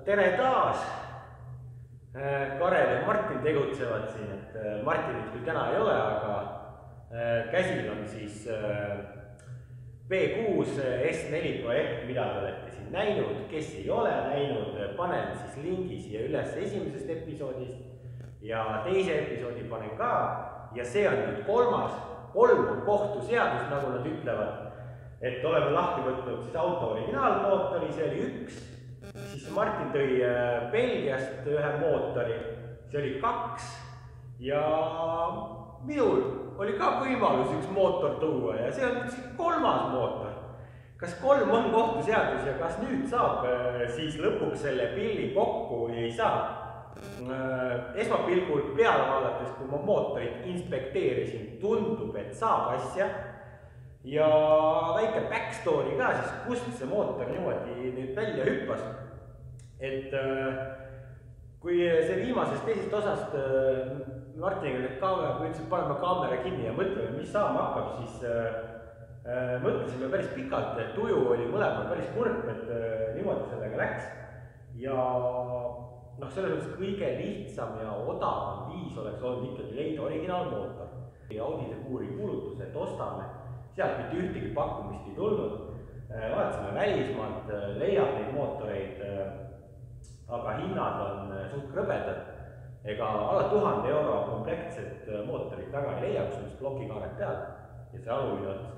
tere taas! Karel ja Martin tegutsevad siin, et Martinit küll täna ei ole, aga käsil on siis B6 S4 projekt, mida te olete siin näinud. Kes ei ole näinud, panen siis lingi siia üles esimesest episoodist ja teise episoodi panen ka. Ja see on nüüd kolmas, kolm on kohtuseadus, nagu nad ütlevad, et oleme lahti võtnud siis auto originaalmootori, see oli üks. Siis Martin tõi Belgiast ühe mootori, see oli 2 ja minul oli ka võimalus üks mootor tuua ja see on siis kolmas mootor. Kas 3 on kohtuseadus ja kas nüüd saab siis lõpuks selle pilli kokku või ei saa? Esmapilgul peale vaadates, kui ma mootorit inspekteerisin, tundub, et saab asja. Ja väike backstory ka siis, kust see mootor niimoodi nüüd välja hüppas. Et kui see viimasest teisest osast Martiniga need kaamera, kui ütlesid, paneme kaamera kinni ja mõtleme, mis saama hakkab, siis mõtlesime päris pikalt, et tuju oli mõlemal päris kurb, et niimoodi sellega läks. Ja selles mõttes kõige lihtsam ja odavam viis oleks olnud ikkagi leida originaalmootor. Audide kuuri kuulutus, et ostame. Sealt mitte ühtegi pakkumist ei tulnud. Vaatasime välismaalt, leiab neid mootoreid, aga hinnad on suht krõbedad. Ega alla 1000 euro komplektsed mootorid taga ei leia, kus on siis blokikaared peal ja see alumine ots.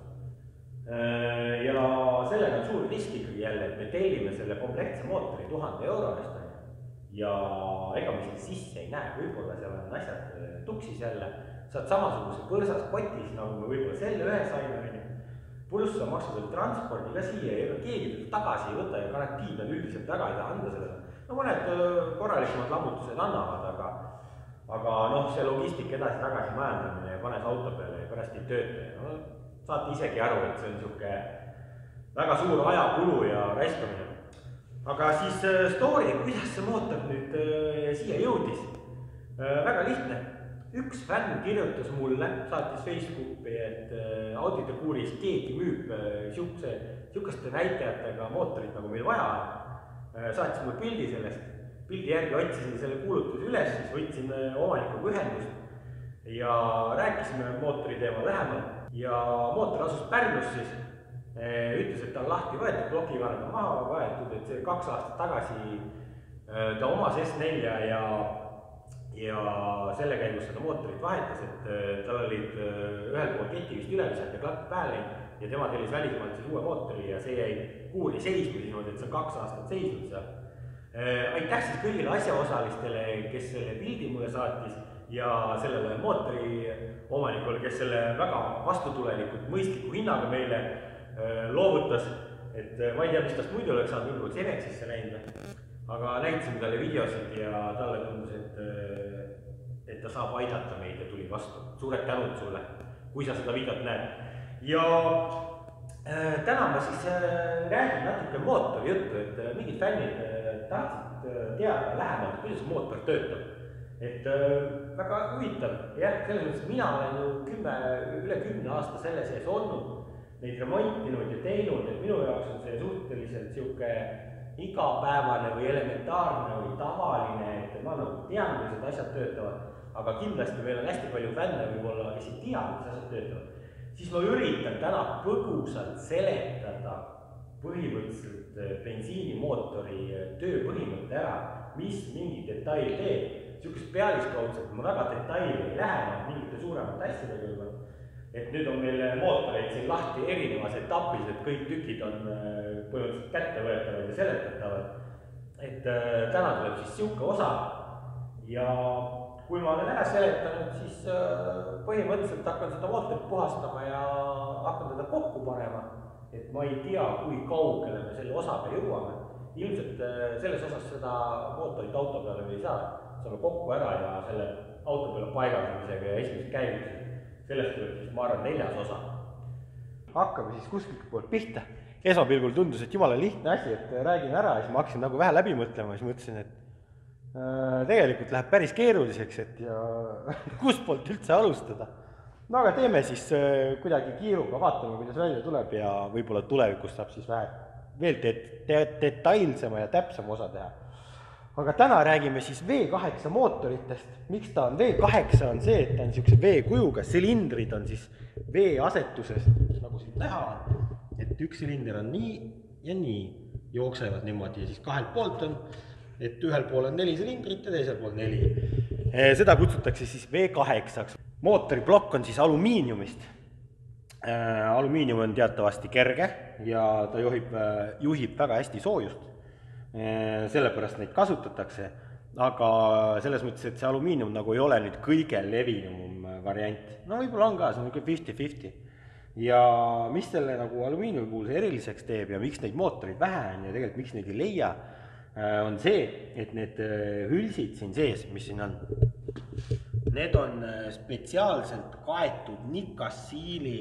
Ja sellega on suur risk ikkagi jälle, et me tellime selle kompleksse mootori 1000 euro eest. Ja ega me seda sisse ei näe, võib-olla seal on asjad tuksis jälle. Saad samasuguse põrsas kotis, nagu me võib-olla selle ühe saime. Pluss sa maksad veel transpordi ka siia ja keegi tagasi ei võta ja garantiid on üldiselt väga ei taha anda sellele. Mõned korralikumad lammutused annavad, aga see logistik edasi-tagasi majandamine ja panes auto peale ja pärast ei tööta. Saate isegi aru, et see on niisugune väga suur ajakulu ja raiskamine. Aga siis story, kuidas see mootor nüüd siia jõudis. Väga lihtne. Üks fänn kirjutas mulle, saatis Facebooki, et Audide kuuris keegi müüb siukaste näitajatega mootorit, nagu meil vaja on. Saatis mulle pildi sellest. Pildi järgi otsisin selle kuulutuse üles, siis võtsin omanikuga ühendust ja rääkisime mootori teema lähemalt. Ja mootor asus Pärnus siis. Ütles, et ta on lahti võetud, blokikaarad on maha võetud, et see 2 aastat tagasi ta omas S4 ja selle käigus seda mootorit vahetas, et tal olid ühel pool keti vist ülemised ja klapp pääle ja tema tellis välismaalt siis uue mootori ja see jäi kuuri seisma niimoodi, et see on 2 aastat seisnud seal. Aitäh siis kõigile asjaosalistele, kes selle pildi mulle saatis ja sellele mootori omanikule, kes selle väga vastutulelikult mõistliku hinnaga meile loovutas, et ma ei tea, mis tast muidu oleks saanud, võib-olla Xenexisse näinud, aga näitasime talle videosid ja talle tundus, et ta saab aidata meid ja tuli vastu. Suured tänud sulle, kui sa seda videot näed. Ja täna ma siis räägin natuke mootori juttu, et mingid fännid tahtsid teada lähemalt, kuidas mootor töötab. Et väga huvitav, jah, selles mõttes, et mina olen ju üle 10 aasta selle sees olnud, neid remontinud ja teinud, et minu jaoks on see suhteliselt siuke igapäevane või elementaarne või tavaline, et ma tean, kuidas need asjad töötavad, aga kindlasti meil on hästi palju fänne võib-olla, kes ei tea, kuidas asjad töötavad. Siis ma üritan täna põgusalt seletada põhimõtteliselt bensiinimootori töö põhimõtte ära, mis mingi detail teeb. Siukest pealiskaudselt ma väga detaili ei lähe, mingite suuremate asjadega juba. Et nüüd on meil mootoreid siin lahti erinevas etapis, et kõik tükid on põhimõtteliselt kätte võetavad ja seletatavad. Et täna tuleb siis siuke osa ja kui ma olen ära seletanud, siis põhimõtteliselt hakkan seda mootorit puhastama ja hakkan teda kokku panema. Et ma ei tea, kui kaugele me selle osaga jõuame. Ilmselt selles osas seda mootorit auto peale me ei saa. Saame kokku ära ja selle auto peale paigaldamisega ja esimest käimisega. Sellest tuleb siis, ma arvan, 4. osa. Hakkame siis kuskilt poolt pihta. Esmapilgul tundus, et jumala lihtne asi, et räägin ära ja siis ma hakkasin nagu vähe läbi mõtlema, siis mõtlesin, et tegelikult läheb päris keeruliseks, et ja kust poolt üldse alustada. No aga teeme siis kuidagi kiiruga, vaatame, kuidas välja tuleb ja võib-olla tulevikus saab siis veel detailsema ja täpsema osa teha. aga täna räägime siis V8 mootoritest. Miks ta on V8 on see, et ta on niisuguse V-kujuga, silindrid on siis V-asetuses, nagu siin näha on, et üks silinder on nii ja nii, jooksevad niimoodi ja siis kahelt poolt on, et ühel pool on 4 silindrit ja teisel pool 4. Seda kutsutakse siis V8-ks. Mootori plokk on siis alumiiniumist. Alumiinium on teatavasti kerge ja ta juhib väga hästi soojust. Sellepärast neid kasutatakse, aga selles mõttes, et see alumiinium nagu ei ole nüüd kõige levinum variant. No võib-olla on ka, see on 50-50. Ja mis selle nagu alumiiniumi puhul see eriliseks teeb ja miks neid mootoreid vähe on ja tegelikult miks neid ei leia, on see, et need hülsid siin sees, mis siin on, need on spetsiaalselt kaetud nikassiili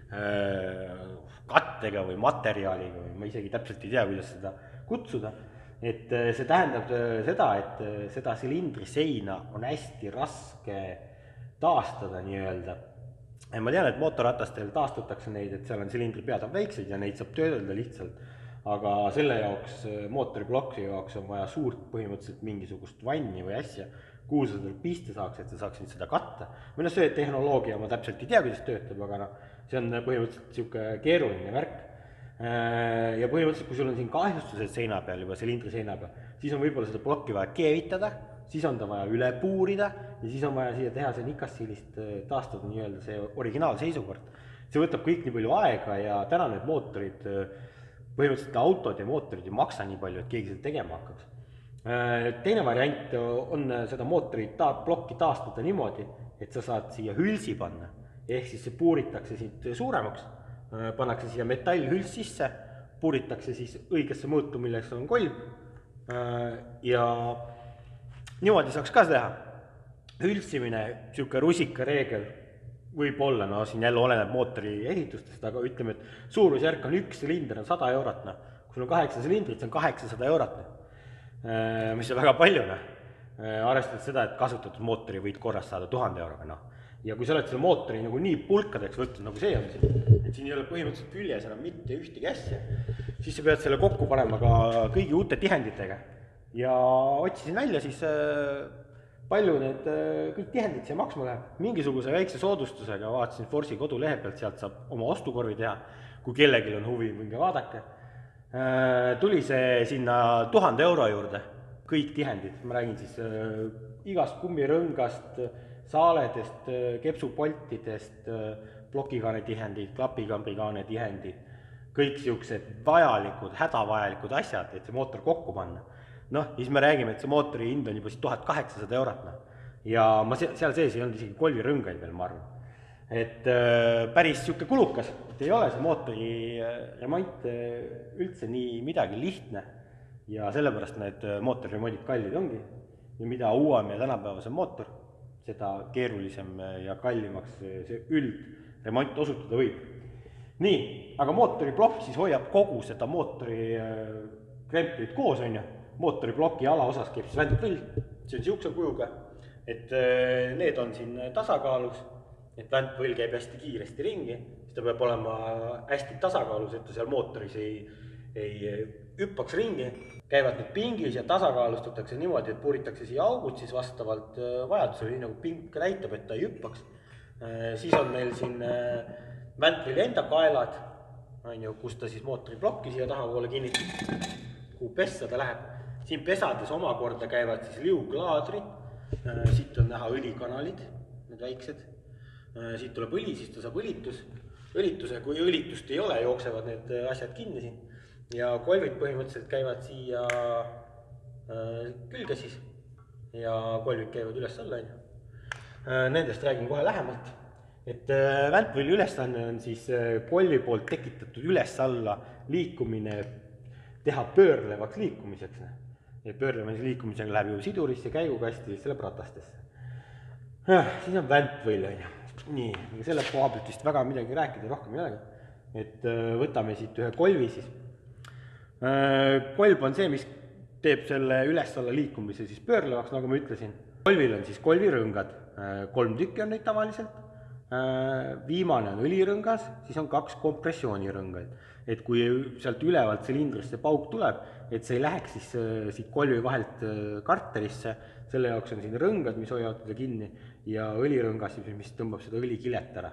kattega või materjaliga või ma isegi täpselt ei tea, kuidas seda kutsuda. Et see tähendab seda, et seda silindri seina on hästi raske taastada nii-öelda. Ma tean, et mootorratastel taastatakse neid, et seal on silindri pead on väiksed ja neid saab töödelda lihtsalt. Aga selle jaoks, mootoriploksi jaoks on vaja suurt põhimõtteliselt mingisugust vanni või asja, kuhu sa seda piste saaks, et sa saaksid seda katta. Või see tehnoloogia, ma täpselt ei tea, kuidas töötab, aga see on põhimõtteliselt niisugune keeruline värk. Ja põhimõtteliselt, kui sul on siin kahjustused seina peal, juba silindri seina peal, siis on võib-olla seda plokki vaja keevitada, siis on ta vaja üle puurida ja siis on vaja siia teha see nikassiilist taastada nii-öelda see originaalseisukord. See võtab kõik nii palju aega ja täna need mootorid, põhimõtteliselt autod ja mootorid ei maksa nii palju, et keegi seda tegema hakkaks. Teine variant on seda mootori plokki taastada niimoodi, et sa saad siia hülsi panna, ehk siis see puuritakse siit suuremaks, pannakse siia metallhüls sisse, puuritakse siis õigesse mõõtu, milleks on kolb ja niimoodi saaks ka teha. Hülsimine, niisugune rusikareegel võib olla, no siin jälle oleneb mootori ehitustest, aga ütleme, et suurusjärk on üks silinder on 100 eurot. Kui sul on 8 silindrit, see on 800 eurot, mis on väga palju. Arvestades seda, et kasutatud mootori võid korras saada 1000 euroga. Ja kui sa oled selle mootori nagu nii pulkadeks võtnud, nagu see on siin, et siin ei ole põhimõtteliselt küljes enam mitte ühtegi asja, siis sa pead selle kokku panema ka kõigi uute tihenditega. Ja otsisin välja siis palju need kõik tihendid siia maksma läheb. Mingisuguse väikse soodustusega vaatasin Forsi kodulehe pealt, sealt saab oma ostukorvi teha, kui kellelgi on huvi, minge vaadake. Tuli see sinna 1000 euro juurde, kõik tihendid, ma räägin siis igast kummirõngast, saaledest, kepsupoltidest, plokikaane tihendid, klapikambrikaane tihendid, kõik siuksed vajalikud, hädavajalikud asjad, et see mootor kokku panna. Siis me räägime, et see mootori hind on juba 1800 eurot. Ja seal sees ei olnud isegi kolvirõngaid veel, ma arvan. Et päris siuke kulukas, et ei ole see mootori remont üldse nii midagi lihtne. Ja sellepärast need mootoriremondid kallid ongi. Ja mida uuem ja tänapäevasem mootor, seda keerulisem ja kallimaks see üldremont osutuda võib. Nii, aga mootoriplokk siis hoiab kogu seda mootori kremplit koos, on ju. Mootoriploki alaosas käib siis väntpõll, see on siukse kujuga, et need on siin tasakaalus, et väntpõll käib hästi kiiresti ringi, siis ta peab olema hästi tasakaalus, et ta seal mootoris ei hüppaks ringi. Käivad need pingis ja tasakaalustatakse niimoodi, et puuritakse siia augud siis vastavalt vajadusele, nii nagu pink näitab, et ta ei hüppaks. Siis on meil siin väntpõlli enda kaelad, kus ta siis mootoriplokki siia tahapoole kinnitab, kuhu pessa ta läheb. Siin pesades omakorda käivad siis liuglaadrid, siit on näha õlikanalid, need väiksed, siit tuleb õli, siis ta saab õlituse, kui õlitust ei ole, jooksevad need asjad kinni siin ja kolvid põhimõtteliselt käivad siia külge siis ja kolvid käivad üles-alla. Nendest räägin kohe lähemalt, et väntpõlli ülesanne on siis kolvi poolt tekitatud üles-alla liikumine teha pöörlevaks liikumiseks. Ja pöörlemise liikumisega läheb ju sidurisse, käigukasti, siis läheb ratastesse. Siis on väntpõll, on ju. Nii, selle koha pealt vist väga midagi rääkida, rohkem midagi. Et võtame siit ühe kolvi siis. Kolb on see, mis teeb selle üles-alla liikumise siis pöörlevaks, nagu ma ütlesin. Kolvil on siis kolvirõngad, 3 tükki on neid tavaliselt. viimane on õlirõngas, siis on 2 kompressioonirõngaid. Et kui sealt ülevalt silindrist see pauk tuleb, et see ei läheks siis siit kolvi vahelt karterisse, selle jaoks on siin rõngad, mis hoiavad teda kinni, ja õlirõngas, mis tõmbab seda õlikilet ära.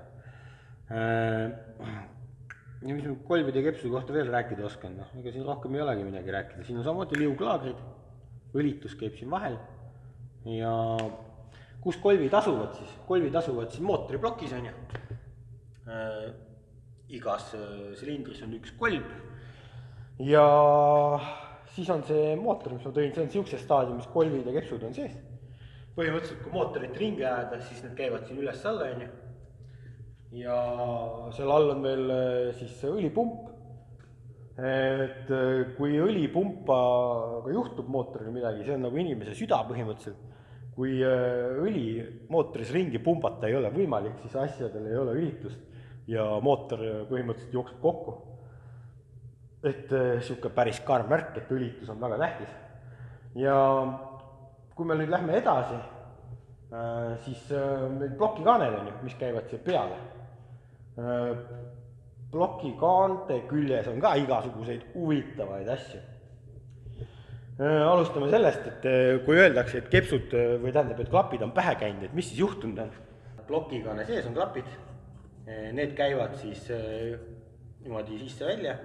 Ja mis ma kolvide ja kepsude kohta veel rääkida oskan, ega siin rohkem ei olegi midagi rääkida. Siin on samamoodi liuglaagrid, õlitus käib siin vahel ja kus kolvid asuvad siis? Kolvid asuvad siis mootoriplokis on ju. Igas silindris on üks kolb ja siis on see mootor, mis ma tõin, see on siukses staadiumis kolvid ja kepsud on sees. Põhimõtteliselt, kui mootorit ringi ajada, siis need käivad siin üles alla on ju. Ja seal all on veel siis õlipump, et kui õlipumpaga juhtub mootoril midagi, see on nagu inimese süda põhimõtteliselt. Kui õli mootoris ringi pumbata ei ole võimalik, siis asjadel ei ole ülitust ja mootor põhimõtteliselt jookseb kokku. Et siuke päris karm märk, et õlitus on väga tähtis. Ja kui me nüüd lähme edasi, siis meil plokikaaned on ju, mis käivad siia peale. Plokikaante küljes on ka igasuguseid huvitavaid asju. Alustame sellest, et kui öeldakse, et kepsud või tähendab, et klapid on pähe käinud, et mis siis juhtunud on? Plokikaane sees on klapid, need käivad siis niimoodi sisse välja,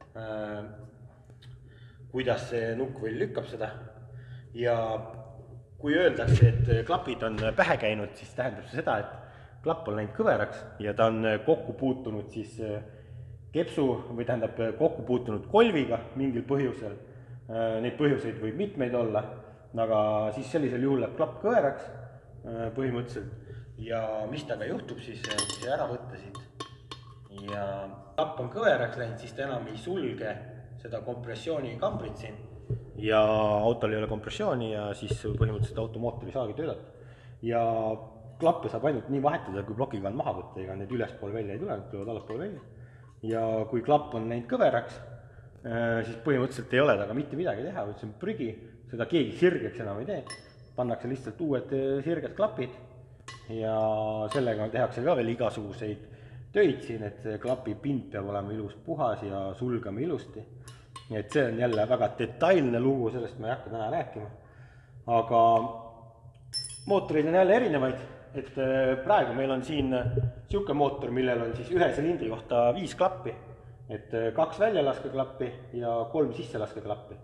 kuidas see nukkvõll lükkab seda ja kui öeldakse, et klapid on pähe käinud, siis tähendab see seda, et klapp on läinud kõveraks ja ta on kokku puutunud siis kepsu või tähendab kokku puutunud kolviga mingil põhjusel. Neid põhjuseid võib mitmeid olla, aga siis sellisel juhul läheb klapp kõveraks põhimõtteliselt ja mis taga juhtub siis, kui see ära võtta siit ja klapp on kõveraks läinud, siis ta enam ei sulge seda kompressioonikambrit siin ja autol ei ole kompressiooni ja siis põhimõtteliselt automootor ei saagi töötada ja klappe saab ainult nii vahetada, kui plokikaan maha võtta, ega need ülespool välja ei tule, need tulevad allapool välja. Ja kui klapp on läinud kõveraks, siis põhimõtteliselt ei ole taga mitte midagi teha, vaid see on prügi, seda keegi sirgeks enam ei tee. Pannakse lihtsalt uued sirged klapid ja sellega tehakse ka veel igasuguseid töid siin, et klapi pind peab olema ilus puhas ja sulgama ilusti. Et see on jälle väga detailne lugu, sellest ma ei hakka täna rääkima. Aga mootorid on jälle erinevaid. Et praegu meil on siin siuke mootor, millel on siis ühe silindri kohta 5 klappi, et 2 väljalaskeklappi ja 3 sisselaskeklappi.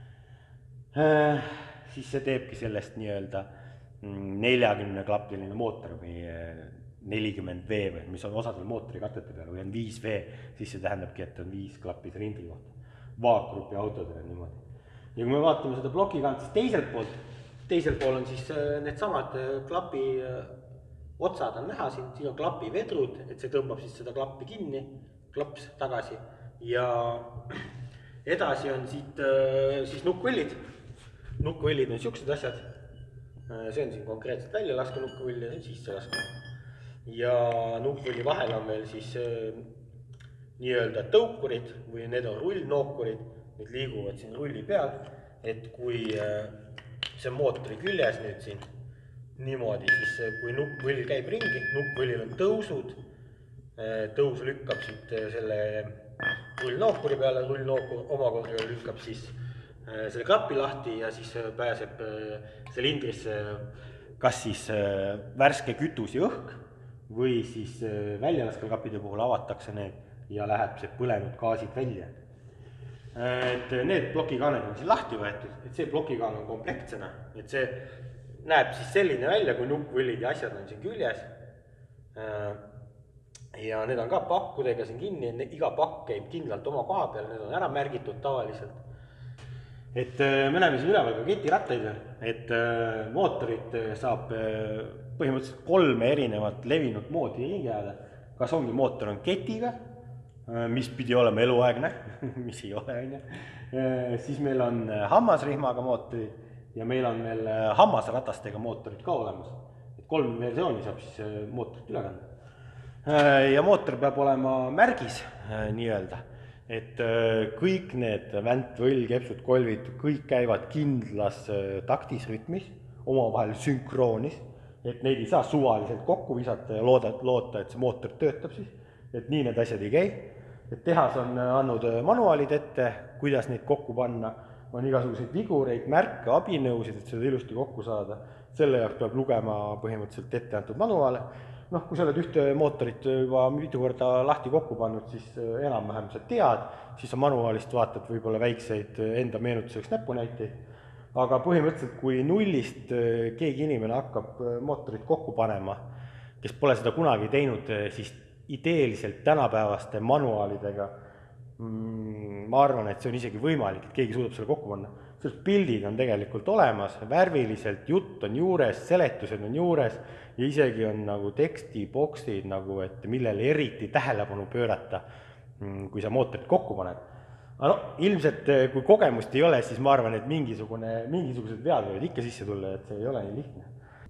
Siis see teebki sellest nii-öelda 40-klapiline mootor või 40V või mis on osadel mootori katete peal või on 5V, siis see tähendabki, et on 5 klappi silindri kohta. Vaagrupi autodele niimoodi. Ja kui me vaatame seda plokikaant, siis teisel pool on siis need samad klapi otsad on näha siin on klapi vedrud, et see tõmbab siis seda klappi kinni, klaps tagasi ja edasi on siit siis nukkvõllid. Nukkvõllid on siuksed asjad, see on siin konkreetselt väljalaske nukkvõll ja see on sisselaske. Ja nukkvõlli vahel on meil siis nii-öelda tõukurid või need on rullnookurid, need liiguvad siin rulli peal, et kui see mootori küljes nüüd siin niimoodi, siis kui nukkvõll käib ringi, nukkvõllil on tõusud, tõus lükkab siit selle rullnookuri peale, rullnookur omakorda lükkab siis selle klapi lahti ja siis pääseb silindrisse kas siis värske kütus ja õhk või siis väljalaskeklappide puhul avatakse need ja läheb see põlenud gaasid välja. Et need plokikaaned on siin lahti võetud, et see plokikaan on komplektsena, et see näeb siis selline välja, kui nukkvõllid ja asjad on siin küljes. Ja need on ka pakkudega siin kinni, iga pakk käib kindlalt oma koha peal, need on ära märgitud tavaliselt. Et me näeme siin üleval ka ketirattaid, et mootorit saab põhimõtteliselt 3 erinevat levinud moodi ringi ajada. Kas ongi mootor on ketiga, mis pidi olema eluaegne, mis ei ole, siis meil on hammasrihmaga mootorid ja meil on veel hammasratastega mootorid ka olemas. Et 3 versiooni saab siis mootorit üle kanda. Ja mootor peab olema märgis nii-öelda, et kõik need vänt, võll, kepsud, kolvid, kõik käivad kindlas taktis rütmis, omavahel sünkroonis, et neid ei saa suvaliselt kokku visata ja loota, et see mootor töötab siis, et nii need asjad ei käi. Et tehas on andnud manuaalid ette, kuidas neid kokku panna, on igasuguseid vigureid, märke, abinõusid, et seda ilusti kokku saada. Selle jaoks peab lugema põhimõtteliselt ette antud manuaale. Kui sa oled ühte mootorit juba mitu korda lahti kokku pannud, siis enam-vähem sa tead, siis sa manuaalist vaatad võib-olla väikseid enda meenutuseks näpunäiteid. Aga põhimõtteliselt, kui nullist keegi inimene hakkab mootorit kokku panema, kes pole seda kunagi teinud, siis ideeliselt tänapäevaste manuaalidega ma arvan, et see on isegi võimalik, et keegi suudab selle kokku panna. Sellest pildid on tegelikult olemas, värviliselt jutt on juures, seletused on juures ja isegi on nagu tekstiboksid, nagu, et millele eriti tähelepanu pöörata, kui sa mootorit kokku paned. Aga ilmselt kui kogemust ei ole, siis ma arvan, et mingisugused vead võivad ikka sisse tulla, et see ei ole nii lihtne.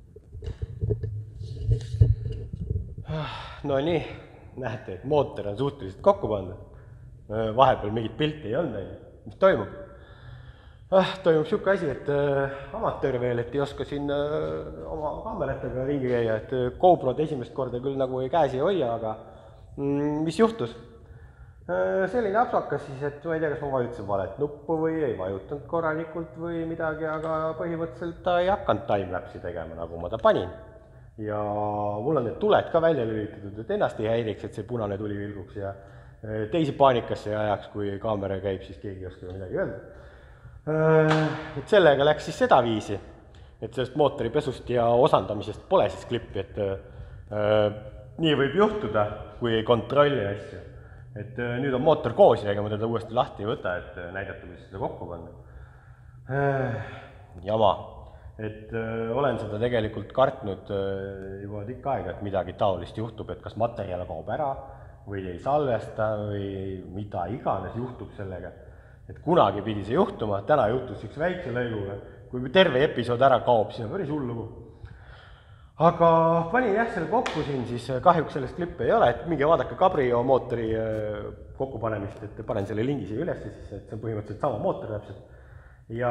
No nii, näete, et mootor on suhteliselt kokku pandud. Vahepeal mingit pilti ei olnud, mis toimub? Toimub siuke asi, et amatöör veel, et ei oska siin oma kaameratega ringi käia, et GoPro'd esimest korda küll nagu käes ei hoia, aga mis juhtus? Selline apsakas siis, et ma ei tea, kas ma vajutasin valet nuppu või ei vajutanud korralikult või midagi, aga põhimõtteliselt ta ei hakanud timelapsi tegema, nagu ma ta panin. Ja mul on need tuled ka välja lülitatud, et ennast ei häiriks, et see punane tuli vilguks ja teisi paanikasse ei ajaks, kui kaamera käib, siis keegi ei oska midagi öelda. Et sellega läks siis seda viisi, et sellest mootori pesust ja osandamisest pole siis klippi, et nii võib juhtuda, kui ei kontrolli asju. Et nüüd on mootor koos ja ega ma teda uuesti lahti ei võta, et näidata, mis seda kokku panna. Jama. Et olen seda tegelikult kartnud juba tikk aega, et midagi taolist juhtub, et kas materjal kaob ära või ei salvesta või mida iganes juhtub sellega. Et kunagi pidi see juhtuma, täna juhtus üks väikse lõiguga. Kui terve episood ära kaob, siis on päris hull lugu. Aga panin jah selle kokku siin, siis kahjuks sellest klippe ei ole, et minge vaadake Cabrio mootori kokkupanemist, et panen selle lingi siia üles, siis et see on põhimõtteliselt sama mootor täpselt. Ja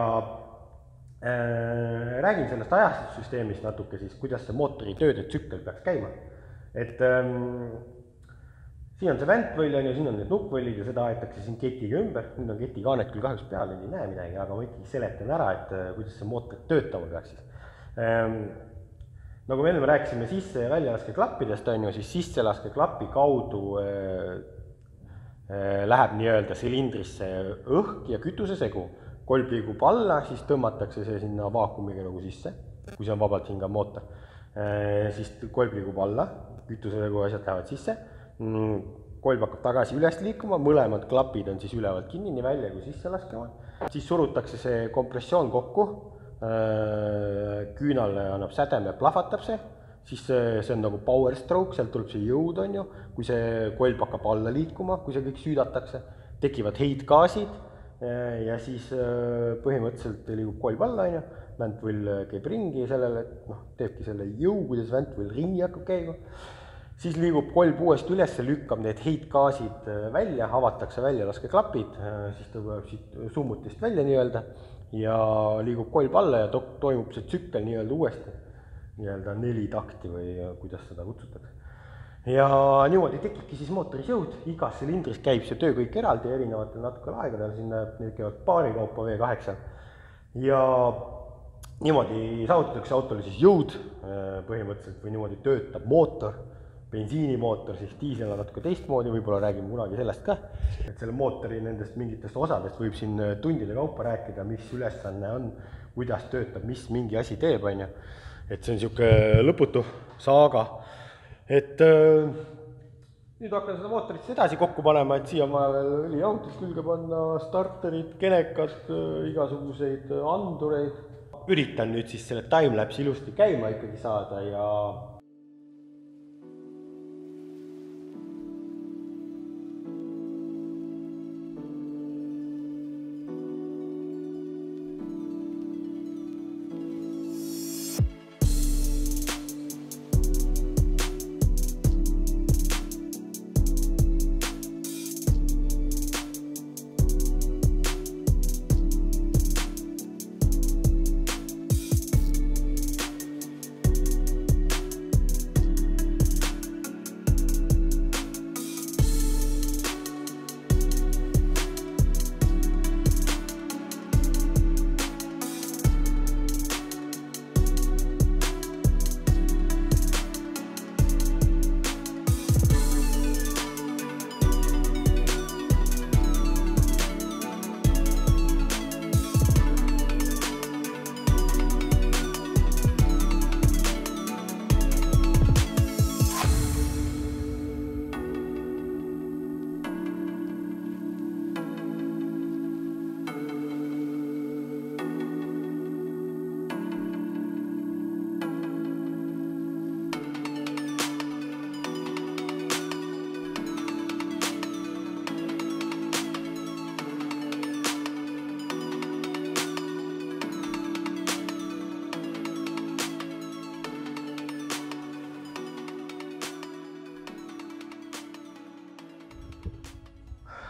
räägin sellest ajastussüsteemist natuke siis, kuidas see mootori tööde tsükkel peaks käima. Et siin on see väntvõll ja siin on need nuppvõllid ja seda aetakse siin ketiga ümber. Nüüd on ketikaanet küll kahjuks peal, ei näe midagi, aga ma ikkagi seletan ära, et kuidas see mootor töötama peaks siis. Nagu me enne rääkisime sisse- ja väljalaskeklappidest, siis sissellaskeklappi kaudu läheb nii-öelda silindrisse õhk ja kütusesegu. Kolb liigub alla, siis tõmmatakse see sinna vaakumiga nagu sisse, kui see on vabalt hingav mootor. Siis kolb liigub alla, kütusesegu asjad lähevad sisse, kolb hakkab tagasi üles liikuma, mõlemad klapid on siis ülevalt kinni, nii välja kui sisse laskema. Siis surutakse see kompressioon kokku, küünal annab sädeme ja plahvatab see, siis see on nagu power stroke, sealt tuleb see jõud, on ju, kui see kolb hakkab alla liikuma, kui see kõik süüdatakse, tekivad heitgaasid ja siis põhimõtteliselt liigub kolb alla, on ju, väntvõll käib ringi sellele, teebki selle jõu, kuidas väntvõll ringi hakkab käima, siis liigub kolb uuesti üles, lükkab need heitgaasid välja, avatakse välja laskeklapid, siis ta tuleb siit summutist välja nii-öelda, ja liigub kolb alla ja toimub see tsükkel nii-öelda uuesti, nii-öelda 4 takti või kuidas seda kutsutakse. Ja niimoodi tekibki siis mootoris jõud, igas silindris käib see töö kõik eraldi erinevatel natuke aegadel, siin need käivad paari kaupa V8 ja niimoodi saavutatakse autole siis jõud põhimõtteliselt või niimoodi töötab mootor, bensiinimootor, siis diisel on natuke teistmoodi, võib-olla räägime kunagi sellest ka, et selle mootori nendest mingitest osadest võib siin tundide kaupa rääkida, mis ülesanne on, kuidas töötab, mis mingi asi teeb, on ju. Et see on siuke lõputu saaga, et nüüd hakkan seda mootorit edasi kokku panema, et siia ma õlijautid külge panna, starterid, kenekad, igasuguseid andureid. Üritan nüüd siis selle timelapse ilusti käima ikkagi saada ja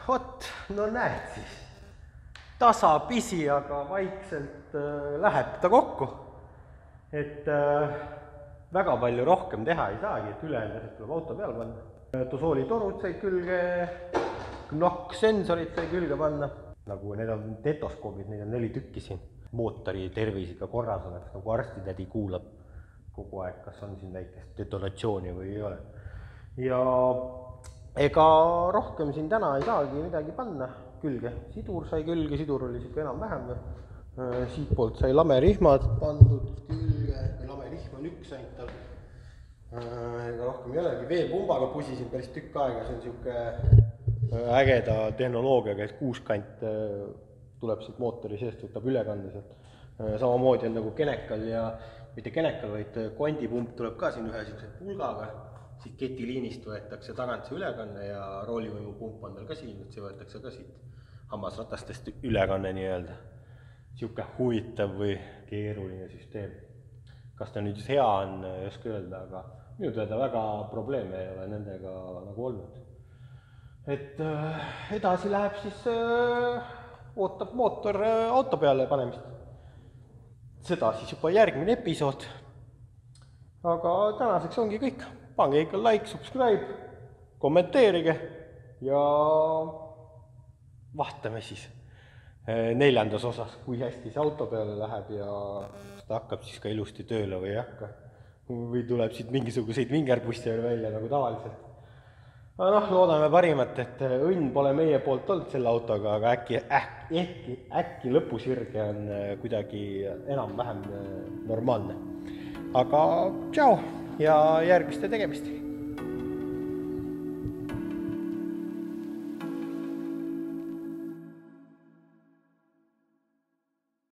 Vot, no näed siis. Tasapisi, aga vaikselt läheb ta kokku. Et väga palju rohkem teha ei saagi, et ülejäänud tuleb auto peale panna. Tosoolitorud sai külge, NOx-sensorid sai külge panna. Nagu need on tetoskoobid, neid on 4 tükki siin. Mootori tervis ikka korras oleks, nagu arstitädi kuulab kogu aeg, kas on siin väikest detonatsiooni või ei ole. Ja ega rohkem siin täna ei saagi midagi panna külge. Sidur sai külge, sidur oli siuke enam-vähem. Siit poolt sai lamerihmad pandud külge, lamerihm on üks ainult tal. Ega rohkem ei olegi. Veepumbaga pusisin päris tükk aega, see on siuke ägeda tehnoloogiaga, et 6 kant tuleb siit mootori seest, võtab ülekande sealt. Samamoodi on nagu kenekal ja mitte kenekal, vaid kondipump tuleb ka siin ühe siukse pulgaga. Siit ketiliinist võetakse tagant see ülekanne ja roolivõimupump on tal ka siin, et see võetakse ka siit hammasratastest ülekanne nii-öelda. Siuke huvitav või keeruline süsteem. Kas ta nüüd hea on, ei oska öelda, aga minu teada väga probleeme ei ole nendega nagu olnud. Et edasi läheb siis, ootab mootor auto peale panemist. Seda siis juba järgmine episood. Aga tänaseks ongi kõik. Pange ikka like, subscribe, kommenteerige ja vahtame siis 4. osas, kui hästi see auto peale läheb ja kas ta hakkab siis ka ilusti tööle või ei hakka. Või tuleb siit mingisuguseid vingerpusse välja nagu tavaliselt. Noh, loodame parimat, et õnn pole meie poolt olnud selle autoga, aga äkki lõpusirge on kuidagi enam-vähem normaalne. Aga tšau ja järgmiste tegemist!